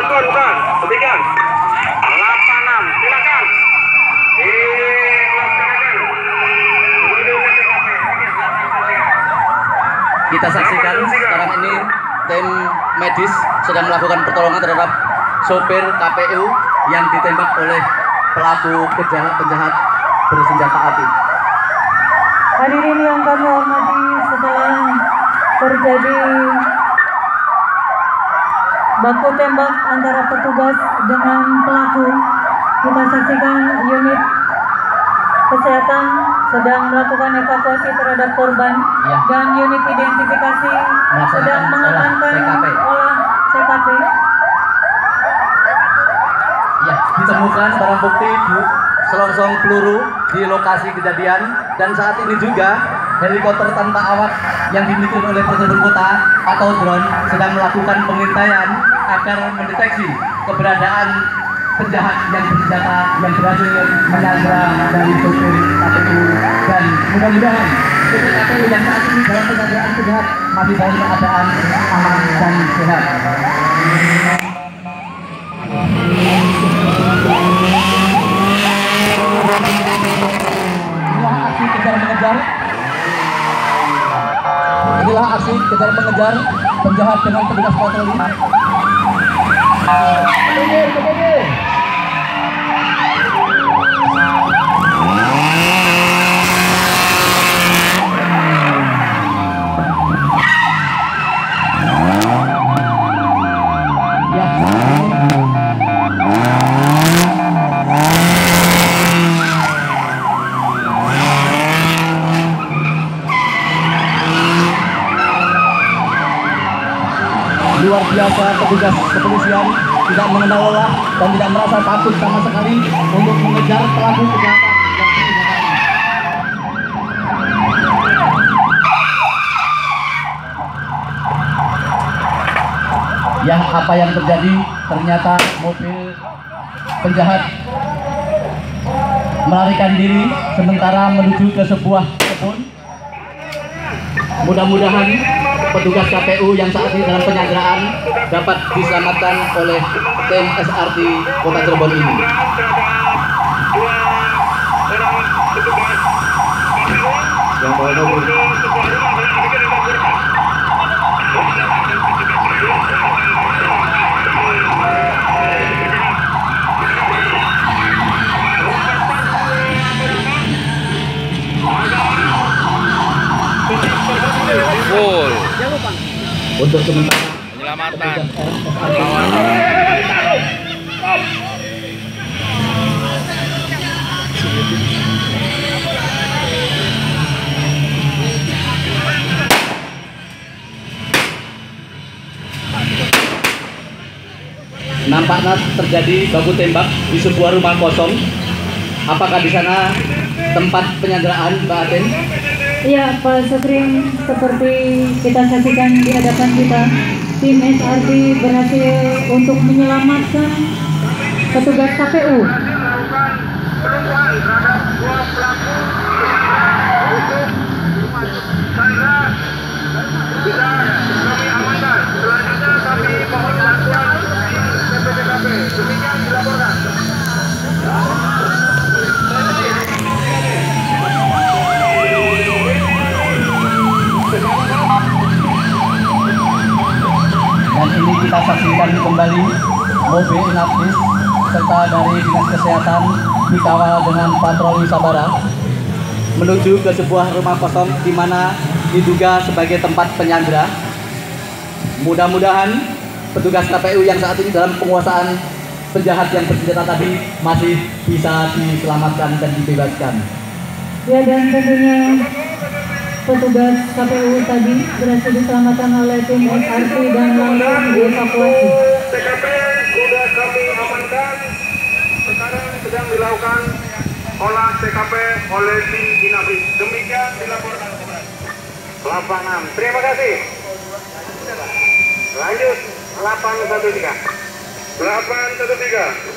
bukan. Demikian. 86. Silakan. Dilaksanakan. Menuju ke TKP. Kita saksikan sekarang ini tim medis sedang melakukan pertolongan terhadap sopir KPU yang ditembak oleh pelaku penjahat bersenjata api. Hadirin yang kami hormati, setelah terjadi baku tembak antara petugas dengan pelaku, kita saksikan unit kesehatan sedang melakukan evakuasi terhadap korban dan unit identifikasi sedang mengamankan olah TKP. Ya, ditemukan barang bukti selongsong peluru di lokasi kejadian, dan saat ini juga helikopter tanpa awak yang dimiliki oleh Presiden Kota atau drone sedang melakukan pengintaian agar mendeteksi keberadaan penjahat yang bersenjata yang berhasil menyandra dari sopir KPU, dan mudah-mudahan sopir KPU yang saat ini dalam penyanderaan penjahat masih dalam keadaan aman dan sehat. Inilah aksi kejar mengejar penjahat dengan petugas patroli. Luar biasa, petugas kepolisian tidak mengenal lelah dan tidak merasa takut sama sekali untuk mengejar pelaku kejahatan. Ya, apa yang terjadi? Ternyata mobil penjahat melarikan diri sementara menuju ke sebuah kebun. Mudah-mudahan petugas KPU yang saat ini dalam penyanderaan dapat diselamatkan oleh tim SRT Kota Cirebon ini. Yang bawa nomor. Full. Untuk sementara Penyelamatan. Nampaknya terjadi baku tembak di sebuah rumah kosong. Apakah di sana tempat penyanderaan, Mbak Aten? Iya, Pak Sukring, seperti kita saksikan di hadapan kita, tim SRT berhasil untuk menyelamatkan petugas KPU. Pelumpuhan terhadap dua pelaku untuk bisa kami amankan. Selanjutnya kami mohon bantuan PPTKP. Demikian dilaporkan. Dan ini kita saksikan kembali mobil inafis serta dari Dinas Kesehatan dikawal dengan patroli sabara menuju ke sebuah rumah kosong di mana diduga sebagai tempat penyandra. Mudah-mudahan petugas KPU yang saat ini dalam penguasaan penjahat yang bersenjata tadi masih bisa diselamatkan dan dibebaskan. Ya, dan tentunya petugas KPU tadi berhasil diselamatkan oleh tim SRT dan langsung dievakuasi. TKP sudah kami amankan. Sekarang sedang dilakukan olah TKP oleh tim Inafis. Demikian dilaporkan kepada 86. Terima kasih. Lanjut 813. 813.